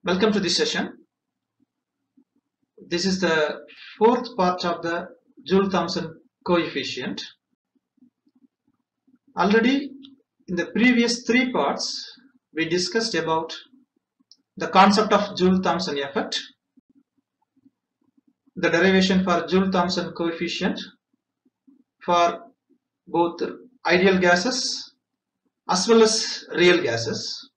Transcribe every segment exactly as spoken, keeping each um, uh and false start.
Welcome to this session. This is the fourth part of the Joule-Thomson coefficient. Already in the previous three parts we discussed about the concept of Joule-Thomson effect, the derivation for Joule-Thomson coefficient for both ideal gases as well as real gases.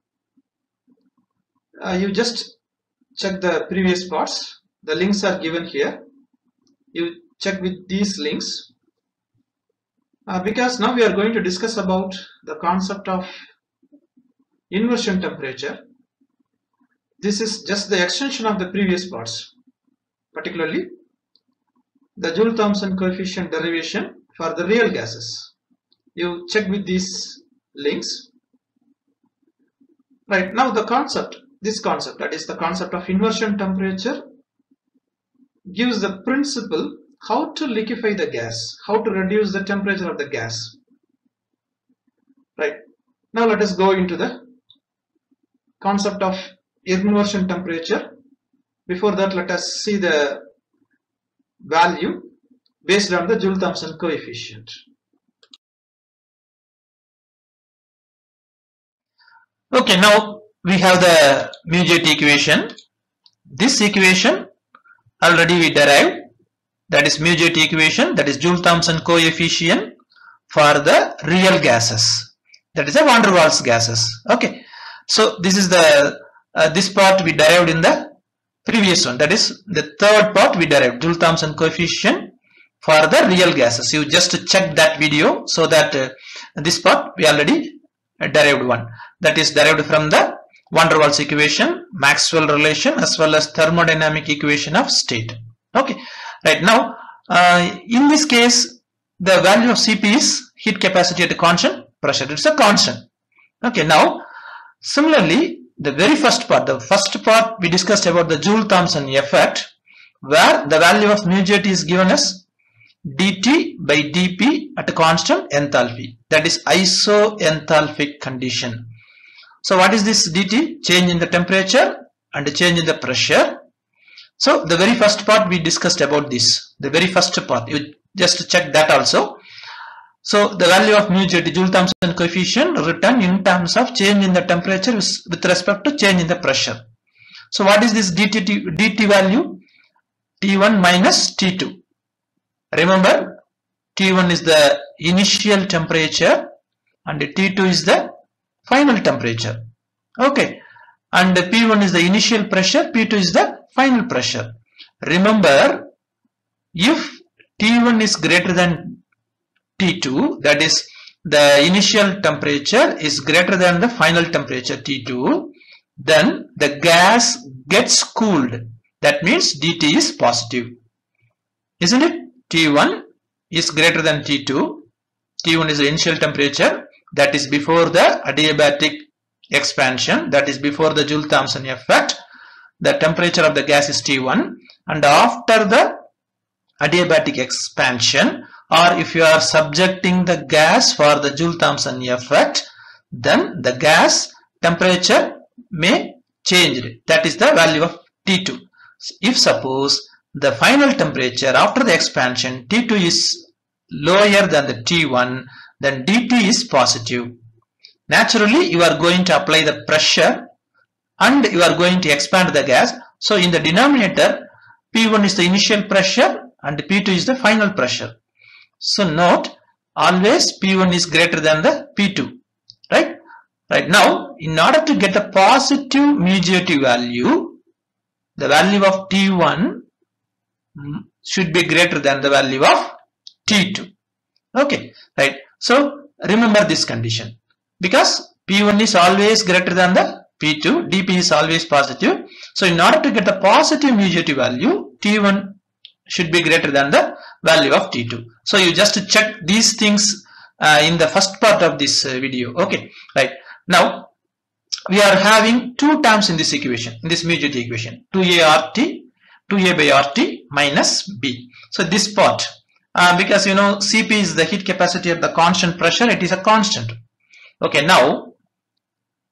Uh, you just check the previous parts. The links are given here. You check with these links uh, because now we are going to discuss about the concept of inversion temperature. This is just the extension of the previous parts, particularly the Joule-Thomson coefficient derivation for the real gases. You check with these links. Right, now the concept, this concept, that is the concept of inversion temperature, gives the principle how to liquefy the gas, how to reduce the temperature of the gas. Right, now let us go into the concept of inversion temperature. Before that, let us see the value based on the Joule-Thomson coefficient. Okay, now we have the mu-J-T equation. This equation already we derived, that is mu-J-T equation, that is Joule-Thomson coefficient for the real gases, that is the van der Waals gases. Okay, so this is the uh, this part we derived in the previous one, that is the third part we derived, Joule-Thomson coefficient for the real gases. You just check that video, so that uh, this part we already uh, derived one, that is derived from the van der Waals equation, Maxwell relation, as well as thermodynamic equation of state. Okay, right, now uh, in this case the value of C P is heat capacity at a constant pressure. It's a constant. Okay, now similarly the very first part, the first part we discussed about the Joule-Thomson effect, where the value of mu-J-T is given as dt by dp at a constant enthalpy, that is isoenthalpic condition. So what is this dt? Change in the temperature and change in the pressure. So the very first part we discussed about this, the very first part, you just check that also. So the value of mu-J-T, Joule-Thomson coefficient, written in terms of change in the temperature with respect to change in the pressure. So what is this dt, dt value? T one minus T two. Remember, T one is the initial temperature and T two is the final temperature. Okay, and P one is the initial pressure, P two is the final pressure. Remember, if T one is greater than T two, that is the initial temperature is greater than the final temperature T two, then the gas gets cooled. That means dt is positive, isn't it? T one is greater than T two. T one is the initial temperature, that is before the adiabatic expansion, that is before the Joule-Thomson effect. The temperature of the gas is T one, and after the adiabatic expansion, or if you are subjecting the gas for the Joule-Thomson effect, then the gas temperature may change, that is the value of T two. If suppose the final temperature after the expansion T two is lower than the T one, then dt is positive. Naturally you are going to apply the pressure and you are going to expand the gas. So in the denominator, P one is the initial pressure and P two is the final pressure. So note, always P one is greater than the P two, right? Right, now in order to get the positive mu-J-T value, the value of T one should be greater than the value of T two. Okay, right. So remember this condition, because P one is always greater than the P two, dp is always positive. So in order to get the positive mu-J-T value, T one should be greater than the value of T two. So you just check these things uh, in the first part of this uh, video. Okay, right. Now we are having two terms in this equation, in this mu-J-T equation, two A R T, two A by R T minus B. So this part, uh, because you know C P is the heat capacity at the constant pressure, it is a constant. Okay, now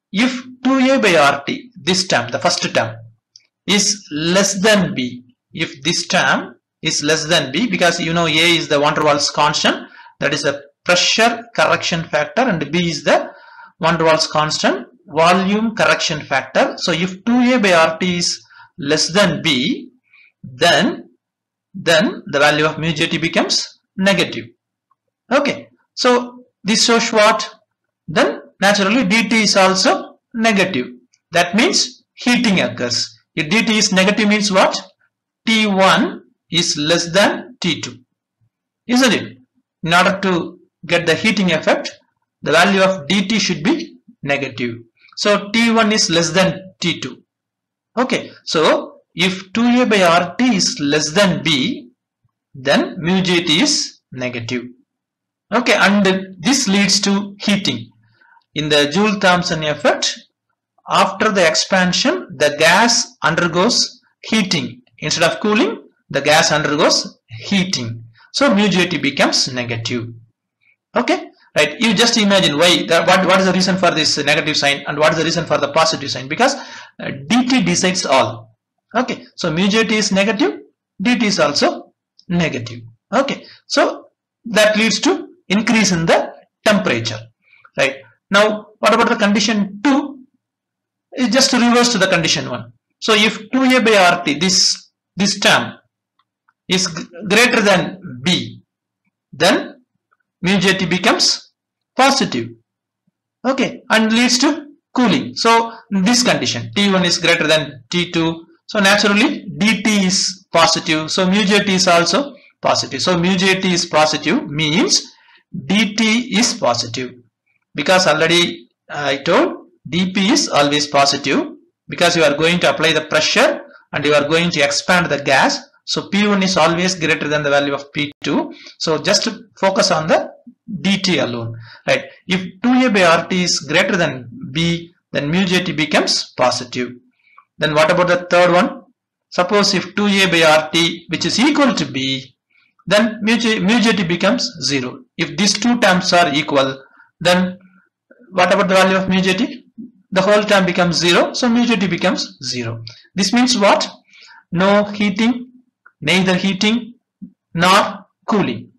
if two A by R T, this term, the first term, is less than B, if this term is less than B, because you know A is the van der Waals constant, that is the pressure correction factor, and B is the van der Waals constant, volume correction factor. So if two A by R T is less than B, then then the value of mu J T becomes negative. Okay, so this shows what? Then naturally dt is also negative. That means heating occurs. If dt is negative means what? T one is less than T two, isn't it? In order to get the heating effect, the value of dt should be negative. So T one is less than T two. Okay, so if two A by R T is less than B, then mu J T is negative. Okay, and this leads to heating. In the Joule-Thomson effect, after the expansion, the gas undergoes heating. Instead of cooling, the gas undergoes heating. So mu J T becomes negative. Okay, right? You just imagine why. The, what what is the reason for this negative sign, and what is the reason for the positive sign? Because uh, dt decides all. Okay, so mu J T is negative, dt is also negative. Okay, so that leads to increase in the temperature. Right? Now, what about the condition two? It's just reverse to the condition one. So if two A by R T, this this term is greater than B, then mu J T becomes positive. Okay, and leads to cooling. So this condition, T one is greater than T two, so naturally dt is positive, so mu J T is also positive. So mu J T is positive means dt is positive, because already uh, I told dP is always positive, because you are going to apply the pressure and you are going to expand the gas. So P one is always greater than the value of P two. So just focus on the dt alone. Right? If two A by R T is greater than B, then mu J T becomes positive. Then what about the third one? Suppose if two A by R T, which is equal to B, then mu J, mu J T becomes zero. If these two terms are equal, then what about the value of mu J T? The whole term becomes zero, so mu J T becomes zero. This means what? No heating, neither heating nor cooling.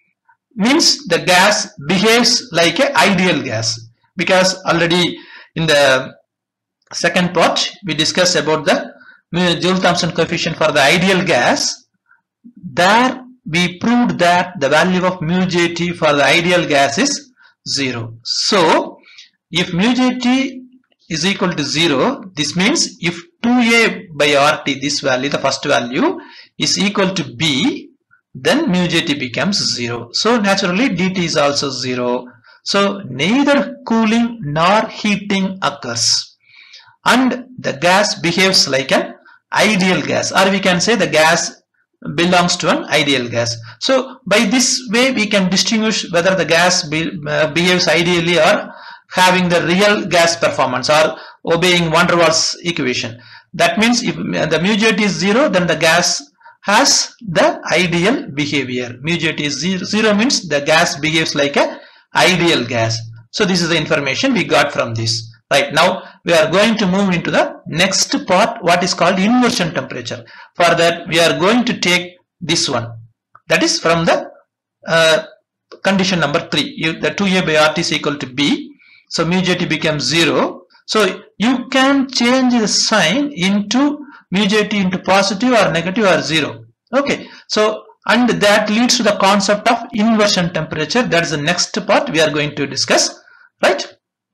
Means the gas behaves like an ideal gas, because already in the second part we discussed about the Joule-Thomson coefficient for the ideal gas. There we proved that the value of mu J T for the ideal gas is zero. So if mu J T is equal to zero, this means if two A by R T, this value, the first value, is equal to B, then mu J T becomes zero. So naturally dt is also zero. So neither cooling nor heating occurs, and the gas behaves like an ideal gas, or we can say the gas belongs to an ideal gas. So by this way we can distinguish whether the gas be, uh, behaves ideally or having the real gas performance or obeying van der Waals equation. That means if the mu J T is zero, then the gas has the ideal behavior. Mu J T is zero, zero means the gas behaves like a ideal gas. So this is the information we got from this. Right, now we are going to move into the next part, what is called inversion temperature. For that we are going to take this one, that is from the uh, condition number three. You, the two A by R T is equal to B, so mu J T becomes zero. So you can change the sign into mu J T into positive or negative or zero. Okay, so and that leads to the concept of inversion temperature. That is the next part we are going to discuss. Right?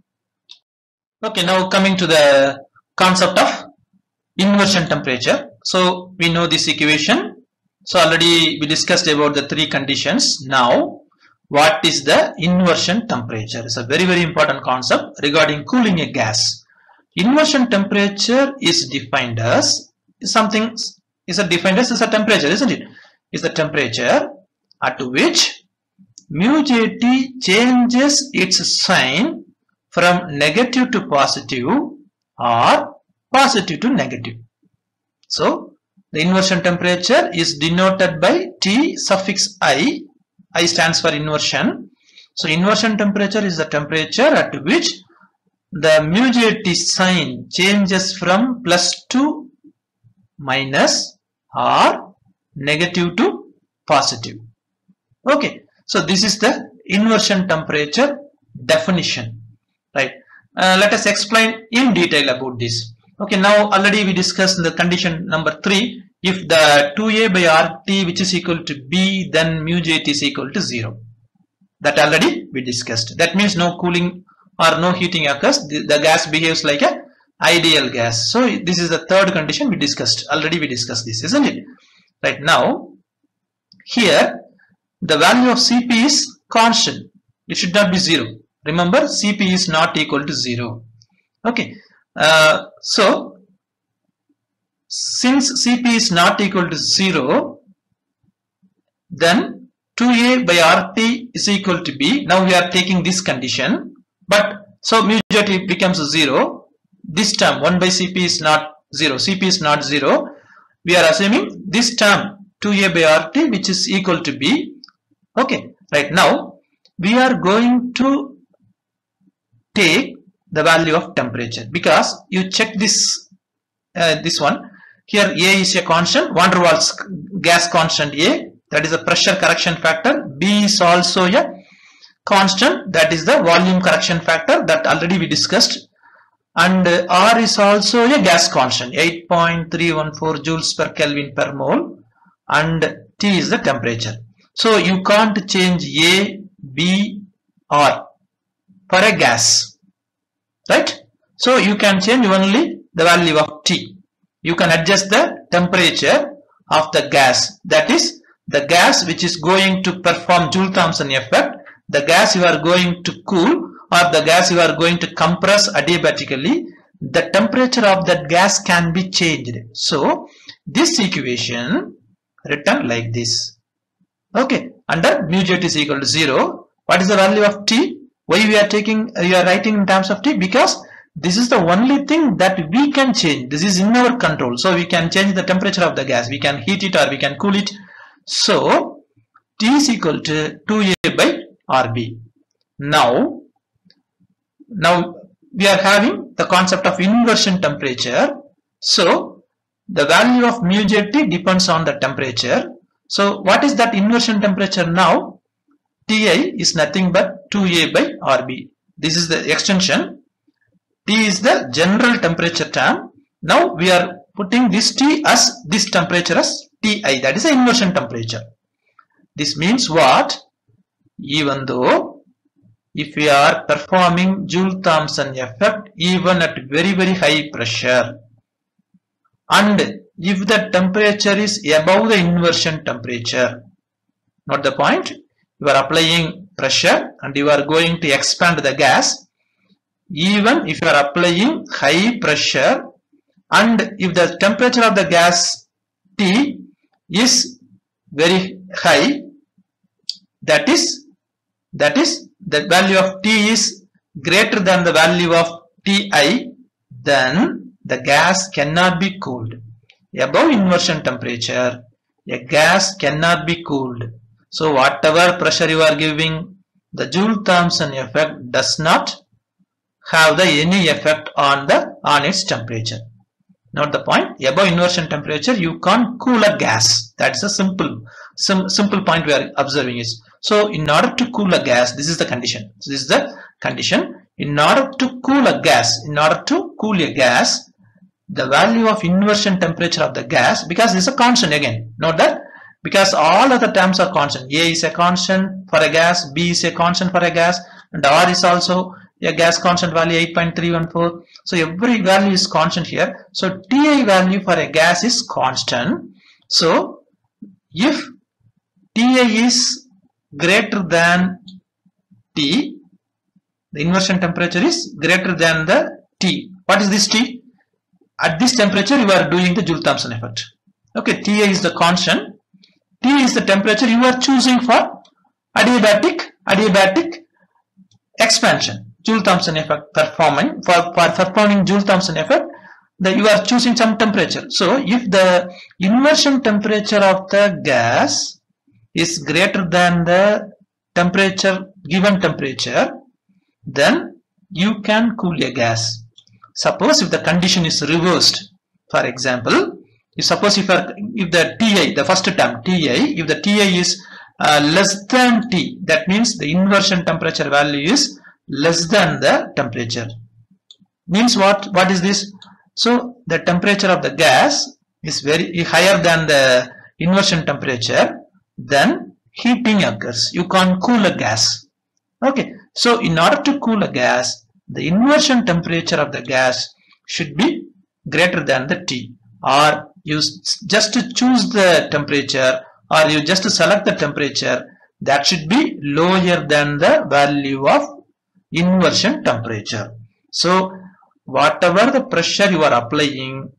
Okay, now coming to the concept of inversion temperature. So we know this equation. So already we discussed about the three conditions. Now what is the inversion temperature? It's a very very important concept regarding cooling a gas. Inversion temperature is defined as something is a defined as is a temperature, isn't it? Is the temperature at which mu J T changes its sign from negative to positive or positive to negative. So the inversion temperature is denoted by T suffix I. I stands for inversion. So inversion temperature is the temperature at which the mu J T sign changes from plus to minus or negative to positive. Okay, so this is the inversion temperature definition, right? Uh, let us explain in detail about this. Okay, now already we discussed the condition number three. If the two A by R T which is equal to B, then mu J T is equal to zero. That already we discussed. That means no cooling or no heating occurs. The, the gas behaves like a ideal gas. So this is the third condition we discussed. Already we discussed this, isn't it? Right now, here the value of C P is constant. It should not be zero. Remember, C P is not equal to zero. Okay. Uh, so since C P is not equal to zero, then two A by R T is equal to B. Now we are taking this condition, but so mu J T becomes zero. This term one by C P is not zero. C P is not zero. We are assuming this term two A by R T which is equal to B. Okay, right now we are going to take the value of temperature, because you check this uh, this one here. A is a constant, van der Waals gas constant A, that is the pressure correction factor. B is also a constant, that is the volume correction factor, that already we discussed. And uh, R is also a gas constant, eight point three one four joules per Kelvin per mole, and T is the temperature. So you can't change A, B, R for a gas, right? So you can change only the value of T. You can adjust the temperature of the gas, that is the gas which is going to perform Joule-Thomson effect, the gas you are going to cool, or the gas you are going to compress adiabatically. The temperature of that gas can be changed. So this equation written like this. Okay, under mu J T is equal to zero. What is the value of T? Why we are taking, uh, you are writing in terms of T? Because this is the only thing that we can change. This is in our control. So we can change the temperature of the gas. We can heat it or we can cool it. So T is equal to two A by R B. Now, now we are having the concept of inversion temperature. So the value of mu J T depends on the temperature. So what is that inversion temperature now? T I is nothing but two A by R B. This is the extension. T is the general temperature term. Now we are putting this T as this temperature as T I, that is the inversion temperature. This means what? Even though if we are performing Joule-Thomson effect even at very very high pressure, and if the temperature is above the inversion temperature, note the point, you are applying pressure and you are going to expand the gas. Even if you are applying high pressure and if the temperature of the gas T is very high, that is that is the value of T is greater than the value of T I, then the gas cannot be cooled. Above inversion temperature, a gas cannot be cooled. So whatever pressure you are giving, the Joule-Thomson effect does not have the any effect on the on its temperature. Note the point, above inversion temperature you can't cool a gas. That's a simple sim, simple point we are observing is. So in order to cool a gas, this is the condition. So this is the condition. In order to cool a gas, in order to cool a gas, the value of inversion temperature of the gas, because this is a constant again. Note that, because all other terms are constant. A is a constant for a gas, B is a constant for a gas, and R is also a gas constant value eight point three one four. So every value is constant here. So T I value for a gas is constant. So if T I is greater than T, the inversion temperature is greater than the T. What is this T? At this temperature you are doing the Joule-Thomson effect. Okay, T I is the constant. T is the temperature you are choosing for adiabatic adiabatic expansion. Joule-Thomson effect performing for, for performing Joule-Thomson effect, that you are choosing some temperature. So if the inversion temperature of the gas is greater than the temperature given temperature, then you can cool a gas. Suppose if the condition is reversed, for example, you suppose if, a, if the T I, the first term T I, if the T I is uh, less than T, that means the inversion temperature value is less than the temperature. Means what? What is this? So the temperature of the gas is very higher than the inversion temperature, then heating occurs. You can't cool a gas. Okay. So in order to cool a gas, the inversion temperature of the gas should be greater than the T, or you just choose the temperature, or you just select the temperature that should be lower than the value of inversion temperature. So whatever the pressure you are applying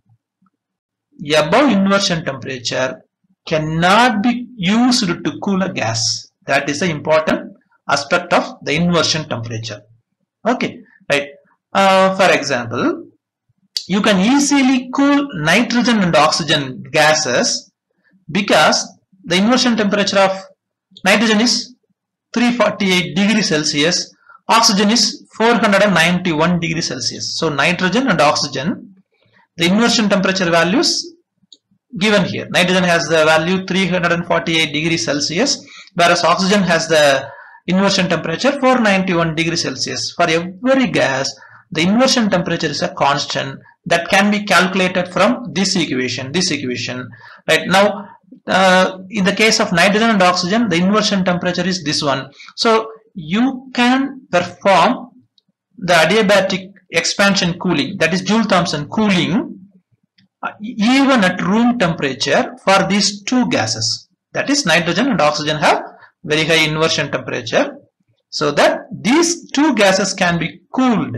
above inversion temperature cannot be used to cool a gas. That is the important aspect of the inversion temperature. Okay, right. Uh, for example, you can easily cool nitrogen and oxygen gases because the inversion temperature of nitrogen is three hundred forty-eight degrees Celsius, oxygen is four hundred ninety-one degrees Celsius. So nitrogen and oxygen, the inversion temperature values given here. Nitrogen has the value three hundred forty-eight degrees Celsius, whereas oxygen has the inversion temperature four hundred ninety-one degrees Celsius. For every gas, the inversion temperature is a constant that can be calculated from this equation. This equation, right now, uh, in the case of nitrogen and oxygen, the inversion temperature is this one. So you can perform the adiabatic expansion cooling, that is Joule-Thomson cooling, uh, even at room temperature for these two gases. That is nitrogen and oxygen have very high inversion temperature, so that these two gases can be cooled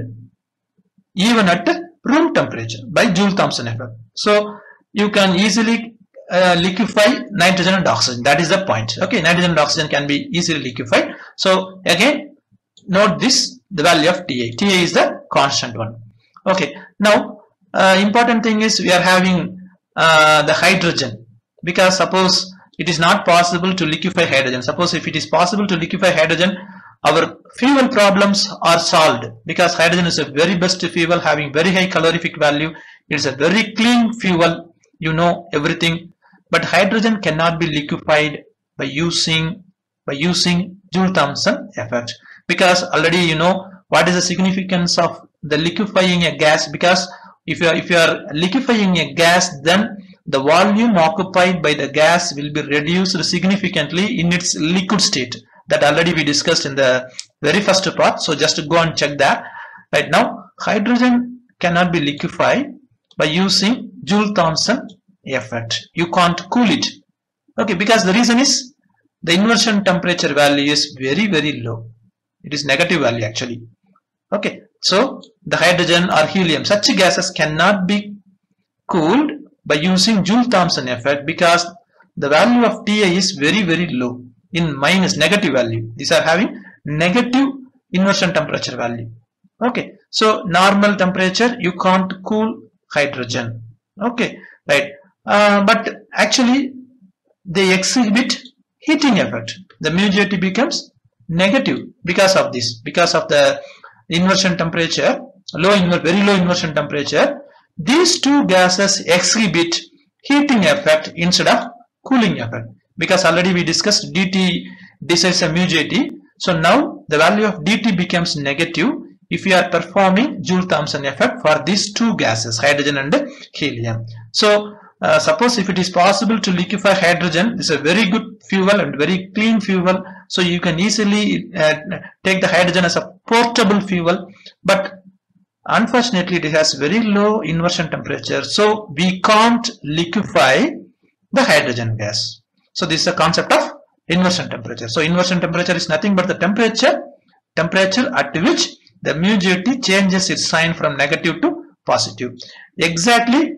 even at room temperature by Joule-Thomson effect. So you can easily uh, liquefy nitrogen and oxygen. That is the point. Okay, nitrogen and oxygen can be easily liquefied. So again, note this, the value of T I. T I is the constant one. Okay, now uh, important thing is we are having uh, the hydrogen, because suppose it is not possible to liquefy hydrogen. Suppose if it is possible to liquefy hydrogen, our fuel problems are solved, because hydrogen is a very best fuel having very high calorific value. It is a very clean fuel, you know everything. But hydrogen cannot be liquefied by using by using Joule-Thomson effect, because already you know what is the significance of the liquefying a gas. Because if you are if you are liquefying a gas, then the volume occupied by the gas will be reduced significantly in its liquid state. That already we discussed in the very first part. So just go and check that. Right now, hydrogen cannot be liquefied by using Joule-Thomson effect. You can't cool it. Okay, because the reason is the inversion temperature value is very very low. It is negative value actually. Okay, so the hydrogen or helium, such gases cannot be cooled by using Joule-Thomson effect, because the value of T I is very very low, in minus negative value. These are having negative inversion temperature value. Okay, so normal temperature you can't cool hydrogen. Okay, right. Uh, but actually they exhibit heating effect. The mu J T becomes negative because of this, because of the inversion temperature, low inver very low inversion temperature. These two gases exhibit heating effect instead of cooling effect, because already we discussed dt decides a mu J T. So now the value of dt becomes negative if you are performing Joule-Thomson effect for these two gases, hydrogen and helium. So uh, suppose if it is possible to liquefy hydrogen, this is a very good fuel and very clean fuel, so you can easily uh, take the hydrogen as a portable fuel. But unfortunately it has very low inversion temperature, so we can't liquefy the hydrogen gas. So this is the concept of inversion temperature. So inversion temperature is nothing but the temperature temperature at which the mu J T changes its sign from negative to positive. Exactly,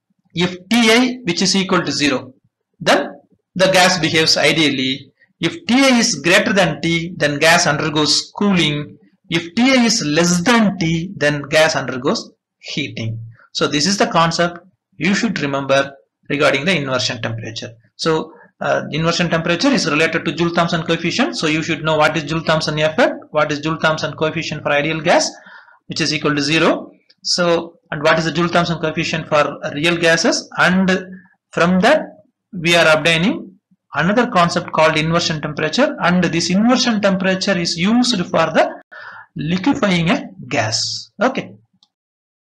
if T I which is equal to zero, then the gas behaves ideally. If T I is greater than T, then gas undergoes cooling. If T I is less than T, then gas undergoes heating. So this is the concept you should remember regarding the inversion temperature. So uh, inversion temperature is related to Joule-Thomson coefficient. So you should know what is Joule-Thomson effect, what is Joule-Thomson coefficient for ideal gas. which is equal to zero. So, and what is the Joule-Thomson coefficient for real gases? And from that we are obtaining another concept called inversion temperature, and this inversion temperature is used for the liquefying a gas. Okay,